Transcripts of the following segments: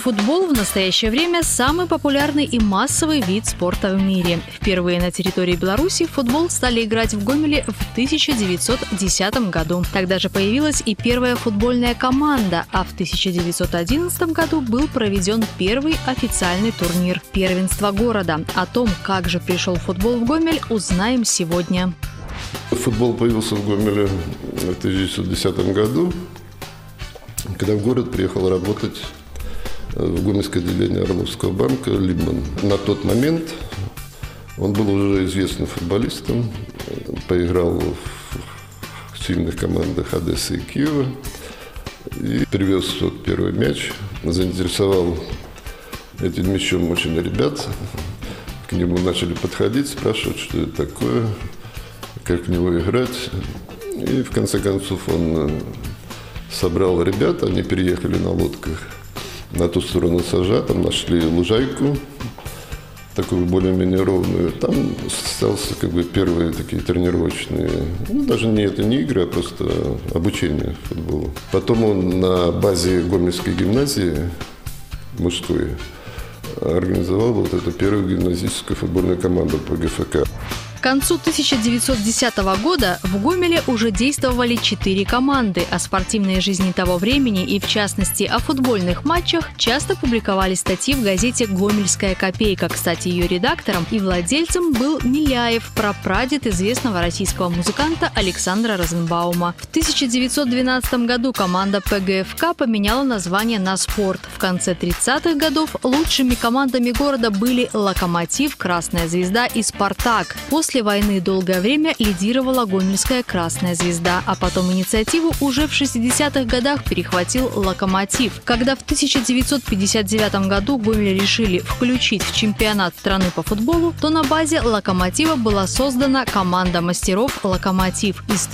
Футбол в настоящее время самый популярный и массовый вид спорта в мире. Впервые на территории Беларуси в футбол стали играть в Гомеле в 1910 году. Тогда же появилась и первая футбольная команда, а в 1911 году был проведен первый официальный турнир – первенство города. О том, как же пришел футбол в Гомель, узнаем сегодня. Футбол появился в Гомеле в 1910 году, когда в город приехал работать в гомельское отделение Орловского банка Либман. На тот момент он был уже известным футболистом, поиграл в сильных командах Одессы и Киева и привез первый мяч, заинтересовал этим мячом очень ребят. К нему начали подходить, спрашивать, что это такое, как в него играть. И в конце концов он собрал ребят, они переехали на лодках на ту сторону Сажа, там нашли лужайку, такую более-менее ровную. Там остался первые такие тренировочные, даже не игры, а просто обучение футболу. Потом он на базе Гомельской гимназии мужской организовал эту первую гимназическую футбольную команду по ГФК. К концу 1910 года в Гомеле уже действовали 4 команды. О спортивной жизни того времени и, в частности, о футбольных матчах часто публиковали статьи в газете «Гомельская копейка». Кстати, ее редактором и владельцем был Миляев, прапрадед известного российского музыканта Александра Розенбаума. В 1912 году команда ПГФК поменяла название на «Спорт». В конце 30-х годов лучшими командами города были «Локомотив», «Красная звезда» и «Спартак». После войны долгое время лидировала Гомельская «Красная звезда», а потом инициативу уже в 60-х годах перехватил «Локомотив». Когда в 1959 году Гомель решили включить в чемпионат страны по футболу, то на базе «Локомотива» была создана команда мастеров «Локомотив». И с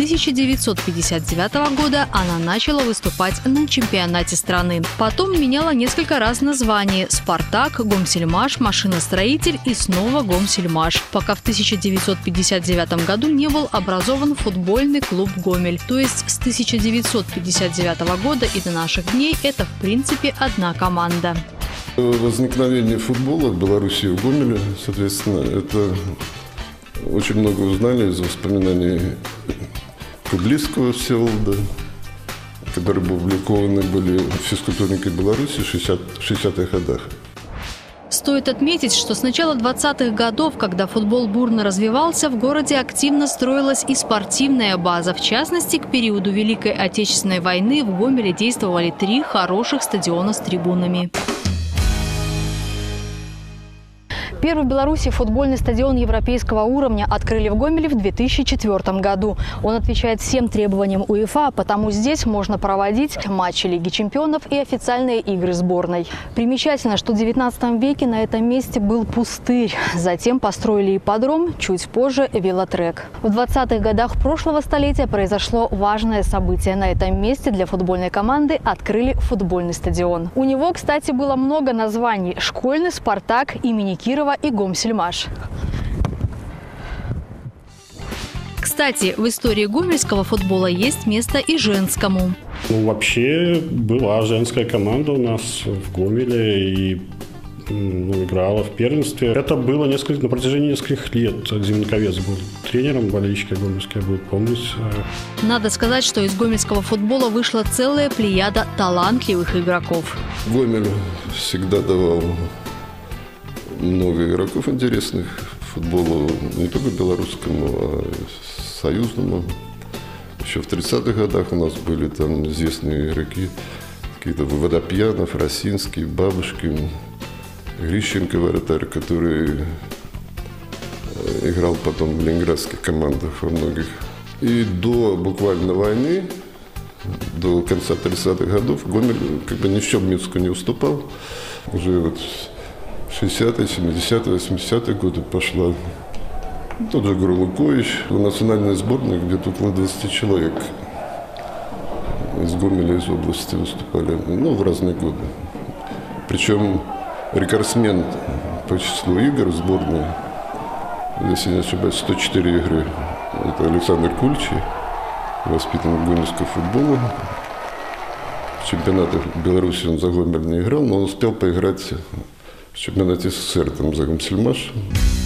1959 года она начала выступать на чемпионате страны. Потом меняла несколько раз название: «Спартак», «Гомсельмаш», «Машиностроитель» и снова «Гомсельмаш», пока в 1959 году не был образован футбольный клуб «Гомель». То есть с 1959 года и до наших дней это в принципе одна команда. Возникновение футбола в Беларуси и в Гомеле, соответственно, это очень много узнали из воспоминаний Кудлицкого Всеволода, которые опубликованы были физкультурникой Беларуси в 60-х годах. Стоит отметить, что с начала 20-х годов, когда футбол бурно развивался, в городе активно строилась и спортивная база. В частности, к периоду Великой Отечественной войны в Гомеле действовали 3 хороших стадиона с трибунами. Первый в Беларуси футбольный стадион европейского уровня открыли в Гомеле в 2004 году. Он отвечает всем требованиям УЕФА, потому здесь можно проводить матчи Лиги чемпионов и официальные игры сборной. Примечательно, что в 19 веке на этом месте был пустырь. Затем построили ипподром, чуть позже велотрек. В 20-х годах прошлого столетия произошло важное событие. На этом месте для футбольной команды открыли футбольный стадион. У него, кстати, было много названий: «Школьный», «Спартак», имени Кирова и «Гомсельмаш». Кстати, в истории гомельского футбола есть место и женскому. Вообще была женская команда у нас в Гомеле и играла в первенстве. Это было на протяжении нескольких лет. Зимниковец был тренером, болельщики гомельские будут помнить. Надо сказать, что из гомельского футбола вышла целая плеяда талантливых игроков. Гомель всегда давал много игроков интересных футболу, не только белорусскому, а союзному. Еще в 30-х годах у нас были там известные игроки, какие-то Водопьянов, Росинский, Бабушкин, Грищенко, вратарь, который играл потом в ленинградских командах во многих. И до буквально войны, до конца 30-х годов, Гомель ни в чем Минску не уступал. Уже 60-е, 70-е, 80-е годы пошла. Тот же Гурлукович. В национальной сборной где-то около 20 человек из Гомеля, из области выступали, в разные годы. Причем рекордсмен по числу игр в сборной, если не ошибаюсь, 104 игры. Это Александр Кульчий, воспитанник гомельского футбола. В чемпионатах Беларуси он за Гомель не играл, но он успел поиграть в чемпионате СССР там, за Гомсельмаш.